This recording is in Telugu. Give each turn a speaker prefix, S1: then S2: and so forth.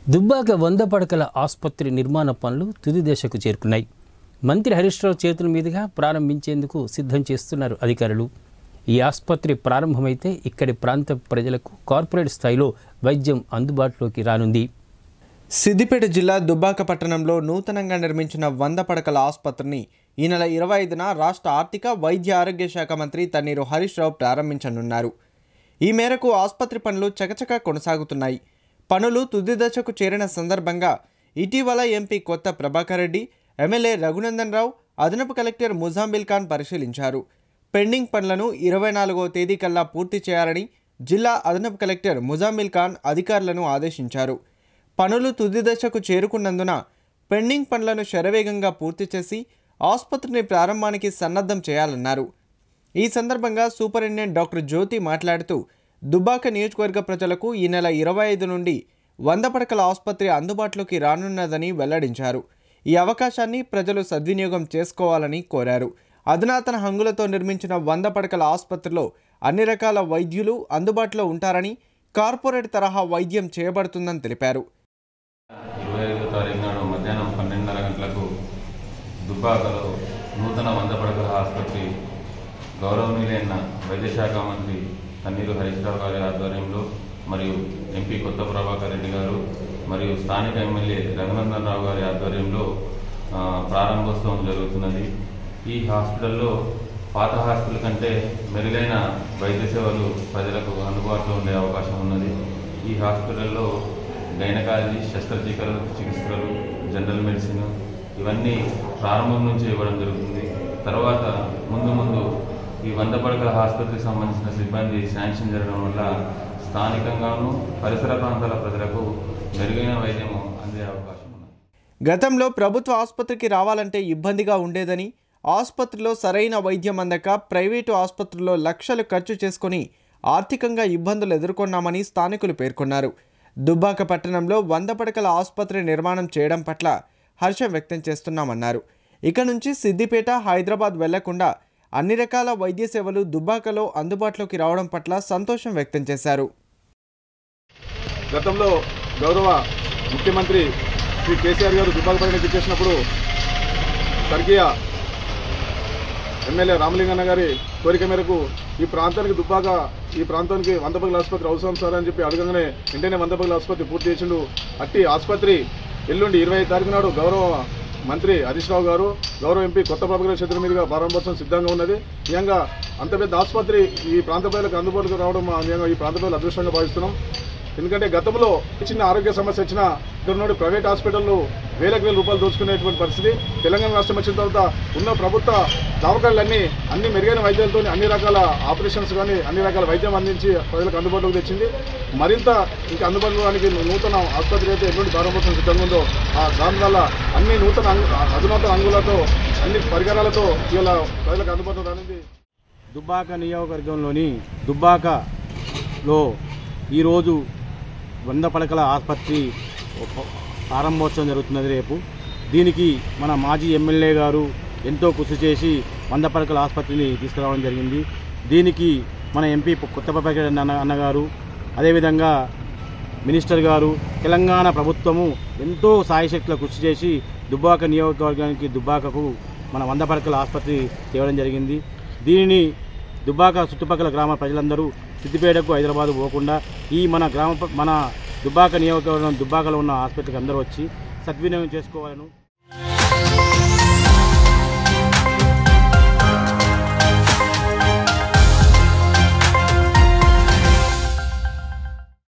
S1: దుబ్బాక 100 పడకల ఆసుపత్రి నిర్మాణ పనులు తుది దశకు చేరుకున్నాయి. మంత్రి హరీష్ రావు చేతుల మీదుగా ప్రారంభించేందుకు సిద్ధం చేస్తున్నారు అధికారులు. ఈ ఆసుపత్రి ప్రారంభమైతే ఇక్కడి ప్రాంత ప్రజలకు కార్పొరేట్ స్థాయిలో వైద్యం అందుబాటులోకి రానుంది.
S2: సిద్దిపేట జిల్లా దుబ్బాక పట్టణంలో నూతనంగా నిర్మించిన 100 పడకల ఆసుపత్రిని ఈ నెల 25న రాష్ట్ర ఆర్థిక వైద్య ఆరోగ్య శాఖ మంత్రి తన్నీరు హరీష్ రావు ప్రారంభించనున్నారు. ఈ మేరకు ఆసుపత్రి పనులు చకచకా కొనసాగుతున్నాయి. పనులు తుది దశకు చేరిన సందర్భంగా ఇటీవల ఎంపీ కొత్త ప్రభాకర్ రెడ్డి, ఎమ్మెల్యే రఘునందన్ రావు, అదనపు కలెక్టర్ ముజామిల్ ఖాన్ పరిశీలించారు. పెండింగ్ పనులను 24వ తేదీ కల్లా పూర్తి చేయాలని జిల్లా అదనపు కలెక్టర్ ముజామిల్ ఖాన్ అధికారులను ఆదేశించారు. పనులు తుది దశకు చేరుకున్నందున పెండింగ్ పనులను శరవేగంగా పూర్తి చేసి ఆసుపత్రిని ప్రారంభానికి సన్నద్ధం చేయాలన్నారు. ఈ సందర్భంగా సూపరింటెండెంట్ డాక్టర్ జ్యోతి మాట్లాడుతూ దుబ్బాక నియోజకవర్గ ప్రజలకు ఈ నెల 25 నుండి 100 పడకల ఆసుపత్రి అందుబాటులోకి రానున్నదని వెల్లడించారు. ఈ అవకాశాన్ని ప్రజలు సద్వినియోగం చేసుకోవాలని కోరారు. అధునాతన హంగులతో నిర్మించిన 100 పడకల ఆసుపత్రిలో అన్ని రకాల వైద్యులు అందుబాటులో ఉంటారని, కార్పొరేట్ తరహా వైద్యం చేయబడుతుందని తెలిపారు.
S3: 25వ తారీఖు నాడు మధ్యాహ్నం 12:30 గంటలకు దుబ్బాకలో నూతన 100 పడకల ఆసుపత్రి గౌరవనీయులైన వైద్య శాఖ మంత్రి తన్నీరు హరీష్ రావు గారి ఆధ్వర్యంలో మరియు ఎంపీ కొత్త ప్రభాకర్ రెడ్డి గారు మరియు స్థానిక ఎమ్మెల్యే రఘునందన్ రావు గారి ఆధ్వర్యంలో ప్రారంభోత్సవం జరుగుతున్నది. ఈ హాస్పిటల్లో పాత హాస్పిటల్ కంటే మెరుగైన వైద్య సేవలు ప్రజలకు అందుబాటులో ఉండే అవకాశం ఉన్నది. ఈ హాస్పిటల్లో గైనకాలజీ, చికిత్సలు, జనరల్ మెడిసిన్ ఇవన్నీ ప్రారంభం నుంచి ఇవ్వడం జరుగుతుంది. తర్వాత ముందు ఈ 100 పడకల ఆసుపత్రికి సంబంధించిన సిబ్బంది శాంక్షన్ జరగడం వల్ల స్థానికంగాను పరిసర ప్రాంతాల ప్రజలకు మెరుగైన వైద్యం అందే అవకాశం ఉంది.
S2: గతంలో ప్రభుత్వ ఆసుపత్రికి రావాలంటే ఇబ్బందిగా ఉండేదని, ఆసుపత్రిలో సరైన వైద్యం అందక ప్రైవేటు ఆసుపత్రుల్లో లక్షలు ఖర్చు చేసుకుని ఆర్థికంగా ఇబ్బందులు ఎదుర్కొన్నామని స్థానికులు పేర్కొన్నారు. దుబ్బాక పట్టణంలో 100 పడకల ఆసుపత్రి నిర్మాణం చేయడం పట్ల హర్షం వ్యక్తం చేస్తున్నామన్నారు. ఇక నుంచి సిద్దిపేట, హైదరాబాద్ వెళ్లకుండా అన్ని రకాల వైద్య సేవలు దుబ్బాకలో అందుబాటులోకి రావడం పట్ల సంతోషం వ్యక్తం చేశారు.
S4: గతంలో గౌరవ ముఖ్యమంత్రి శ్రీ కేసీఆర్ గారు దుబ్బాక పర్యటనకు చేసినప్పుడు స్వర్గీయ ఎమ్మెల్యే రామలింగన్న గారి కోరిక మేరకు ఈ ప్రాంతానికి 100 పడకల ఆసుపత్రి అవసరం సార్ అని చెప్పి అడగగానే వెంటనే 100 పడకల ఆసుపత్రి పూర్తి చేసిండు. అట్టి ఆసుపత్రి ఎల్లుండి 25 తారీఖు నాడు గౌరవ మంత్రి హరీష్ రావు గారు, గౌరవ ఎంపీ కొత్త ప్రభాకర్ చేతుల మీదుగా ప్రారంభోత్సవం సిద్ధంగా ఉన్నది. నిజంగా అంత పెద్ద ఆసుపత్రి ఈ ప్రాంత ప్రజలకు అందుబాటులోకి రావడం నిజంగా ఈ ప్రాంత ప్రజలు అదృష్టంగా భావిస్తున్నాం. ఎందుకంటే గతంలో చిన్న ఆరోగ్య సమస్య వచ్చినా ఇక్కడ ప్రైవేట్ హాస్పిటల్లో వేల రూపాయలు దోచుకునేటువంటి పరిస్థితి. తెలంగాణ రాష్ట్రం వచ్చిన తర్వాత ఉన్న ప్రభుత్వ దవాఖానాలన్నీ అన్ని మెరుగైన వైద్యాలతో అన్ని రకాల ఆపరేషన్స్ కానీ అన్ని రకాల వైద్యం అందించి ప్రజలకు అందుబాటులోకి తెచ్చింది. మరింత ఇంకా అందుబాటులోకి నూతన ఆసుపత్రి అయితే ఎటువంటి ప్రారంభోత్సవం సిద్ధంగా ఉందో దాని వల్ల అన్ని అధునాతన అంగులతో అన్ని పరికరాలతో ఇవాళ ప్రజలకు అందుబాటులో రానుంది.
S5: దుబ్బాక నియోజకవర్గంలోని దుబ్బాకలో ఈరోజు 100 పడకల ఆసుపత్రి ప్రారంభోత్సవం జరుగుతున్నది రేపు. దీనికి మన మాజీ ఎమ్మెల్యే గారు ఎంతో కృషి చేసి 100 పడకల ఆసుపత్రిని తీసుకురావడం జరిగింది. దీనికి మన ఎంపీ కొత్త ప్రభాకర్ అన్నగారు, అదేవిధంగా మినిస్టర్ గారు, తెలంగాణ ప్రభుత్వము ఎంతో సాయశక్తుల కృషి చేసి దుబ్బాక నియోజకవర్గానికి దుబ్బాకకు మన 100 పడకల ఆసుపత్రి తేవడం జరిగింది. దీనిని దుబ్బాక చుట్టుపక్కల గ్రామ ప్రజలందరూ సిద్దిపేటకు, హైదరాబాద్ పోకుండా ఈ మన దుబ్బాక నియోజకవర్గం దుబ్బాకలో ఉన్న హాస్పిటల్కి అందరూ వచ్చి సద్వినియోగం చేసుకోవాలను.